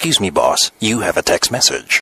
Excuse me, boss. You have a text message.